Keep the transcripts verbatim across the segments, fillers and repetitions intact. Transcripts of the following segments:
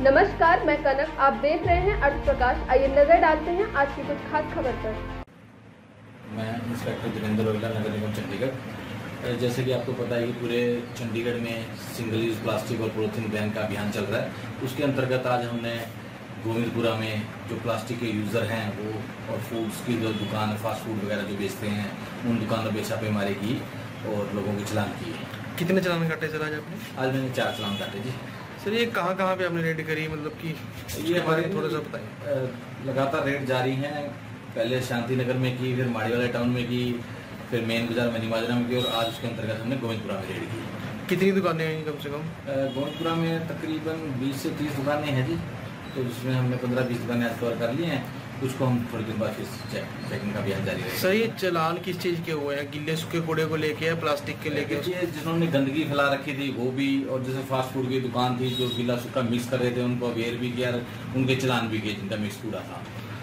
नमस्कार, मैं कनक, आप देख रहे हैं अर्थ प्रकाश। आइए नजर डालते हैं आज की कुछ खास खबर पर। मैं इंस्पेक्टर जितेंद्र रोहिला, नगर निगम चंडीगढ़। जैसे कि आपको पता है कि पूरे चंडीगढ़ में सिंगल यूज़ प्लास्टिक और पॉलीथीन बैन का अभियान चल रहा है। उसके अंतर्गत आज हमने गोविंदपुरा में जो प्लास्टिक के यूज़र हैं वो और फूड्स की जो दुकान फास्ट फूड वगैरह जो बेचते हैं उन दुकानों पर छापेमारी की और लोगों के चलान किए। कितने चलान काटे सर आज आपने? आज मैंने चार चलान काटे जी। सर ये कहाँ कहाँ पे आपने रेड करी, मतलब कि ये हमारे थोड़ा सा बताइए। लगातार रेड जारी हैं। पहले शांति नगर में की, फिर माड़ीवाला टाउन में की, फिर मेन बाजार मनी माजरा में की और आज उसके अंतर्गत हमने गोविंदपुरा में रेड की। कितनी दुकानें हैं कम से कम? गोविंदपुरा में तकरीबन बीस से तीस दुकानें हैं जी। तो जिसमें हमने पंद्रह बीस दुकानें आज कवर कर ली हैं। कुछ को हम थोड़ी देर बाद फिर चेक चेकिंग का अभियान जारी रहेगा। सर ये चलान किस चीज़ के हुए हैं? गिल्ले सूखे कूड़े को लेके या प्लास्टिक के लेके? जिन्होंने गंदगी फैला रखी थी वो भी, और जैसे फास्ट फूड की दुकान थी जो गीला सूखा मिक्स कर रहे थे उनको अवेयर भी किया, उनके चलान भी किए जिनका मिक्स कूड़ा था।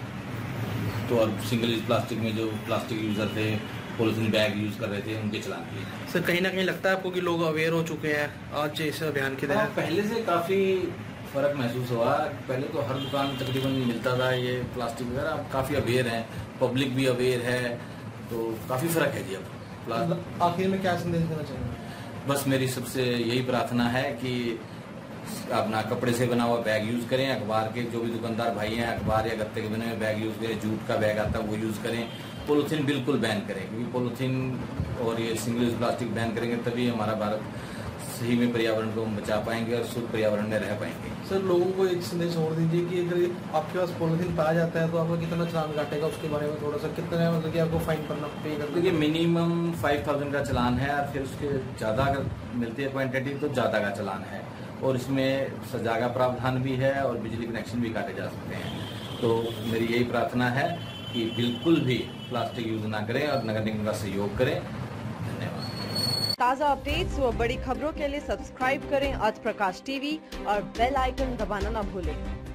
तो अब सिंगल यूज प्लास्टिक में जो प्लास्टिक यूजर थे, पॉलिथीन बैग यूज कर रहे थे, उनके चलान किए। सर कहीं ना कहीं लगता है आपको कि लोग अवेयर हो चुके हैं आज इस अभियान के तहत? पहले से काफ़ी फ़र्क महसूस हुआ। पहले तो हर दुकान में तकरीबन मिलता था ये प्लास्टिक वगैरह, अब काफ़ी अवेयर हैं, पब्लिक भी अवेयर है, तो काफ़ी फ़र्क है जी अब। आखिर में क्या संदेश देना चाहिए? बस मेरी सबसे यही प्रार्थना है कि अपना कपड़े से बना हुआ बैग यूज़ करें। अखबार के जो भी दुकानदार भाई हैं अखबार या गत्ते के बने हुए बैग यूज़ करें। जूट का बैग आता है वो यूज़ करें। पॉलीथीन बिल्कुल बैन करें, क्योंकि पॉलीथीन और ये सिंगल यूज प्लास्टिक बैन करेंगे तभी हमारा भारत सही में पर्यावरण को हम बचा पाएंगे और शुद्ध पर्यावरण में रह पाएंगे। सर लोगों को एक संदेश और दीजिए कि अगर आपके पास पॉलीथीन पाया जाता है तो आपको कितना चलान काटेगा, उसके बारे में थोड़ा सा कितना मतलब कि आपको फाइन करना पे करना? देखिए मिनिमम फाइव थाउजेंड का चलान है और फिर उसके ज़्यादा अगर मिलती है क्वान्टिटी तो ज़्यादा का चलान है, और इसमें सजा का प्रावधान भी है और बिजली कनेक्शन भी काटे जा सकते हैं। तो मेरी यही प्रार्थना है कि बिल्कुल भी प्लास्टिक यूज ना करें और नगर निगम का सहयोग करें। धन्यवाद। ताज़ा अपडेट्स व बड़ी खबरों के लिए सब्सक्राइब करें आज प्रकाश टीवी और बेल आइकन दबाना ना भूलें।